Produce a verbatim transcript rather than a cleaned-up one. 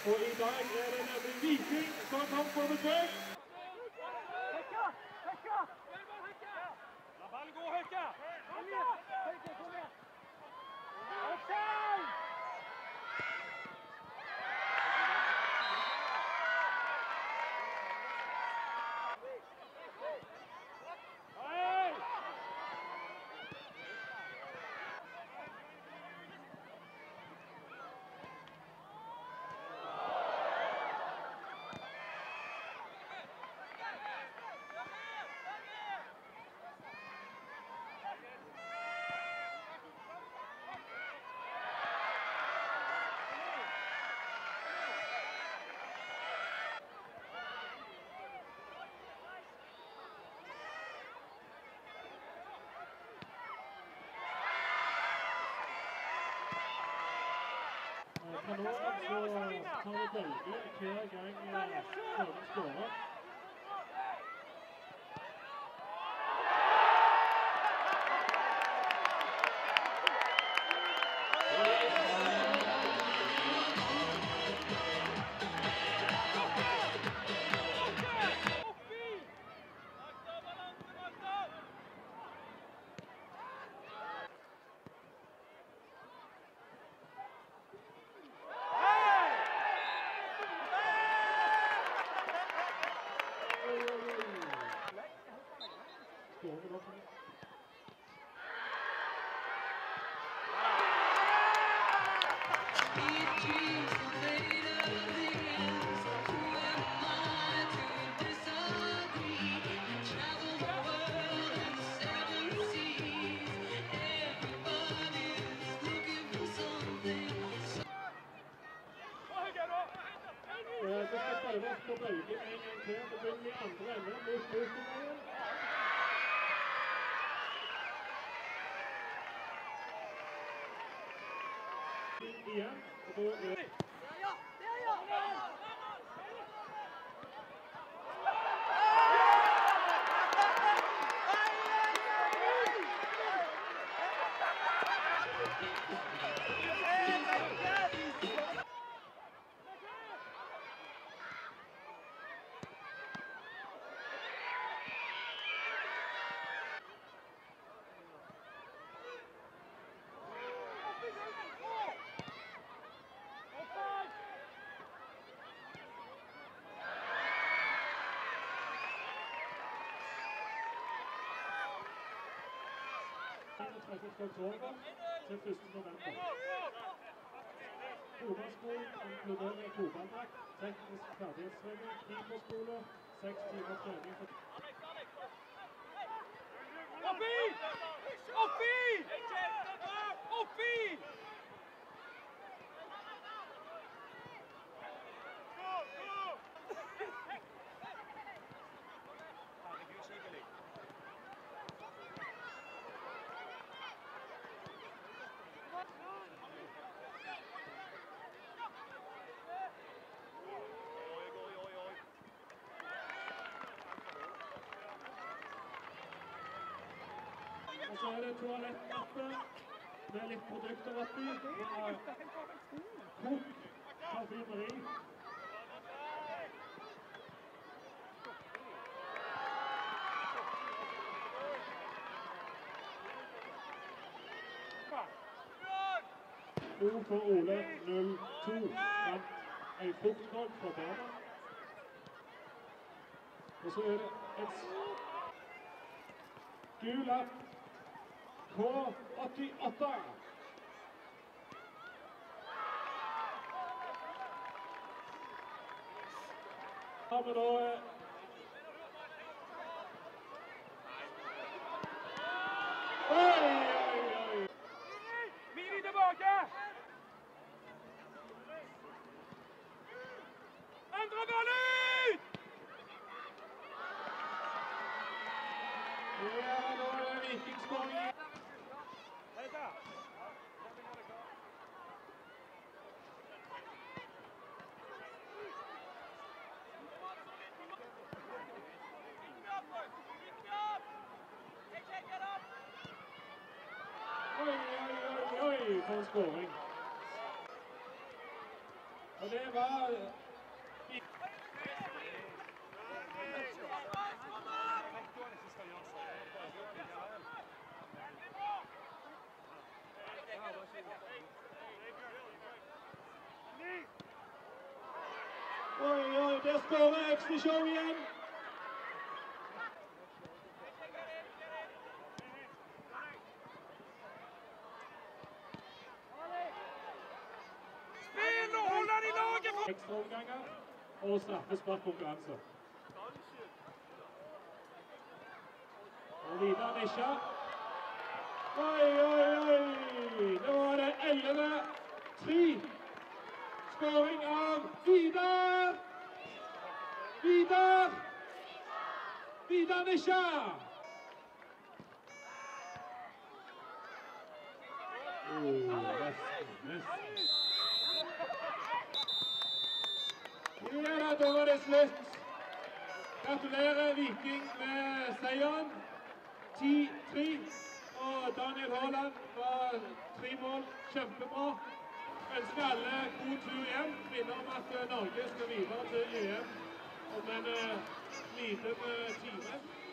Og i dag er det nemlig Viking som kom på besøk. Høyka! Høyka! La ballen gå, Høyka! Kom igjen! Høyka, kom igjen! Offside! Men nå så tar vi bølger hver gang Skåne skårer. Det skal spilles på bølgen en gang til. Det begynner i andre enden mot Stortinget. Igjen, og da er... Ja, det er ja! Oktober til første november. Fotballskolen inkluderer fotballdrakt, teknisk ferdighetstrening, keeperskole, seks timer trening for... Oppi! Oppi! Oppi! Og så er det toalettmappe med litt produkter oppi. Kok, parfymeri. O for Ole null to samt en fruktgrønn fra barna. Og så er det et gul lapp. K åttiåtte. Har vi da Oi, oi, oi! Miri tilbake! Andre ball ut! Ja, nå er det Vikingskåring. Oi, oi, oi, oi, for en skåring. Og det var... Oi, oi, der skårer X-Show igjen. Spill og hold den i laget! Ekstraomganger og straffesparkkonkurranse. Og Vidar Nisja. Oi, oi, oi! Nå er det elleve tre. Skåring av Vidar! Vidar! Vidar Nisja! Oh, nesten, nesten. Ja, da var det slutt. Gratulerer Viking med seieren. ti tre. Og Daniel Haaland var tre mål. Kjempebra. Ønsker alle god tur hjem. Minner om at Norge skal videre til E M om en liten time.